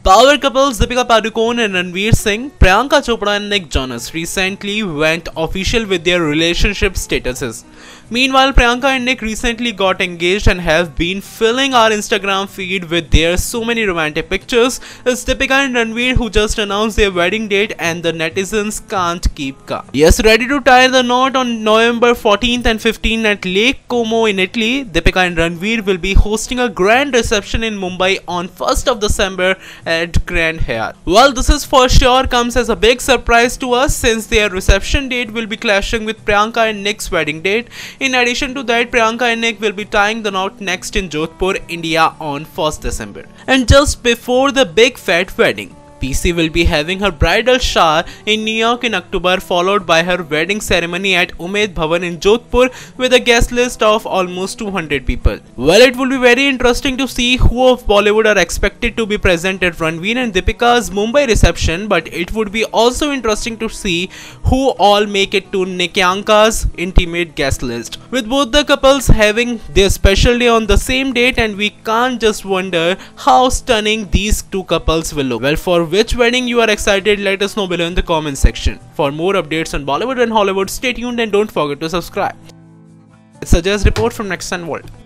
Power couples Deepika Padukone and Ranveer Singh, Priyanka Chopra and Nick Jonas recently went official with their relationship statuses. Meanwhile, Priyanka and Nick recently got engaged and have been filling our Instagram feed with their so many romantic pictures. It's Deepika and Ranveer who just announced their wedding date and the netizens can't keep calm. Yes, ready to tie the knot on November 14th and 15th at Lake Como in Italy, Deepika and Ranveer will be hosting a grand reception in Mumbai on 1st of December at Grand Hyatt. Well, this is for sure comes as a big surprise to us since their reception date will be clashing with Priyanka and Nick's wedding date. In addition to that, Priyanka and Nick will be tying the knot next in Jodhpur, India on 1st December. And just before the big fat wedding, PC will be having her bridal shower in New York in October, followed by her wedding ceremony at Umaid Bhawan in Jodhpur with a guest list of almost 200 people. Well, it will be very interesting to see who of Bollywood are expected to be present at Ranveer and Deepika's Mumbai reception, but it would be also interesting to see who all make it to Nikyanka's intimate guest list. With both the couples having their special day on the same date, and we can't just wonder how stunning these two couples will look. Well, for which wedding you are excited, let us know below in the comment section. For more updates on Bollywood and Hollywood, stay tuned and don't forget to subscribe. It's a just report from Nexon World.